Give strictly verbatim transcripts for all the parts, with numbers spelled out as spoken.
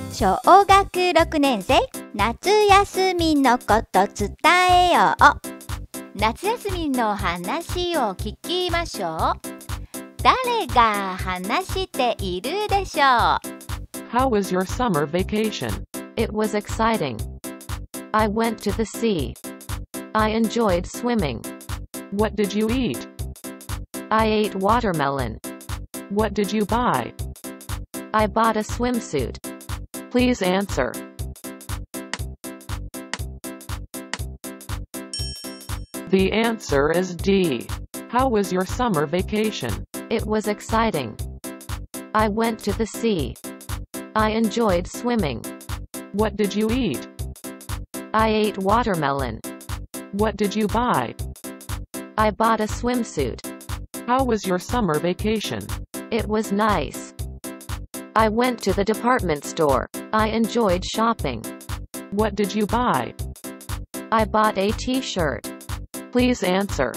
小学ろくねん生、夏休みのこと伝えよう。夏休みの話を聞きましょう。誰が話しているでしょう。 How was your summer vacation? It was exciting. I went to the sea. I enjoyed swimming. What did you eat? I ate watermelon. What did you buy? I bought a swimsuit. Please answer. The answer is D. How was your summer vacation? It was exciting. I went to the sea. I enjoyed swimming. What did you eat? I ate watermelon. What did you buy? I bought a swimsuit. How was your summer vacation? It was nice. I went to the department store. I enjoyed shopping. What did you buy? I bought a t-shirt. Please answer.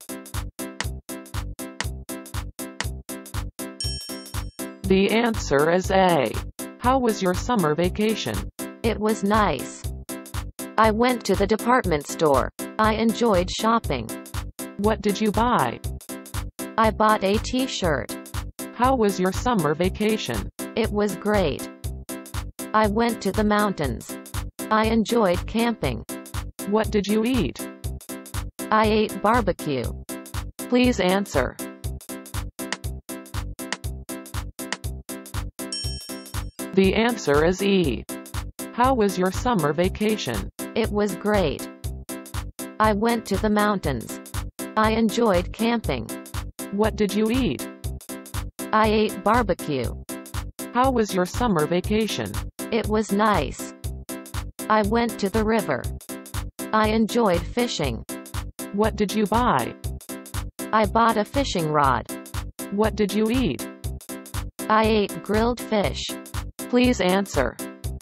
The answer is A. How was your summer vacation? It was nice. I went to the department store. I enjoyed shopping. What did you buy? I bought a t-shirt. How was your summer vacation? It was great. I went to the mountains. I enjoyed camping. What did you eat? I ate barbecue. Please answer. The answer is E. How was your summer vacation? It was great. I went to the mountains. I enjoyed camping. What did you eat? I ate barbecue. How was your summer vacation? It was nice. I went to the river. I enjoyed fishing. What did you buy? I bought a fishing rod. What did you eat? I ate grilled fish. Please answer.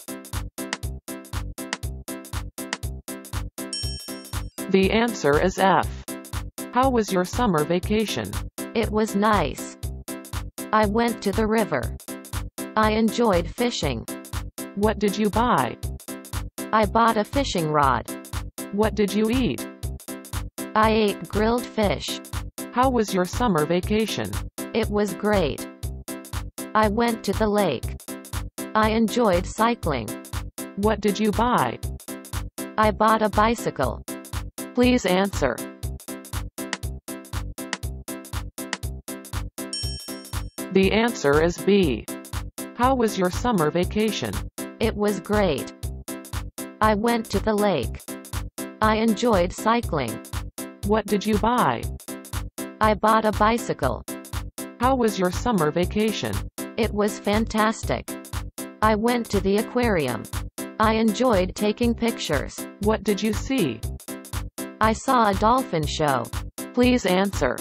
The answer is F. How was your summer vacation? It was nice. I went to the river. I enjoyed fishing. What did you buy? I bought a fishing rod. What did you eat? I ate grilled fish. How was your summer vacation? It was great. I went to the lake. I enjoyed cycling. What did you buy? I bought a bicycle. Please answer. The answer is B. How was your summer vacation? It was great. I went to the lake. I enjoyed cycling. What did you buy? I bought a bicycle. How was your summer vacation? It was fantastic. I went to the aquarium. I enjoyed taking pictures. What did you see? I saw a dolphin show. Please answer.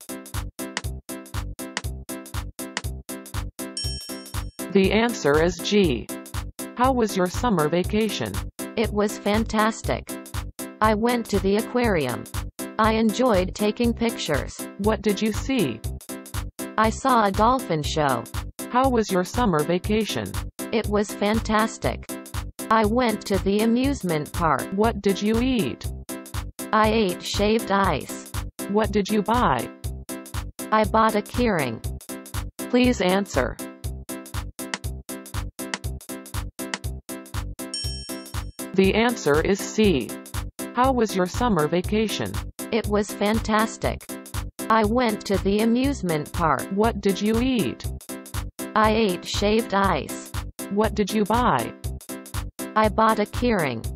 The answer is G. How was your summer vacation? It was fantastic. I went to the aquarium. I enjoyed taking pictures. What did you see? I saw a dolphin show. How was your summer vacation? It was fantastic. I went to the amusement park. What did you eat? I ate shaved ice. What did you buy? I bought a keyring. Please answer. The answer is C. How was your summer vacation? It was fantastic. I went to the amusement park. What did you eat? I ate shaved ice. What did you buy? I bought a keyring.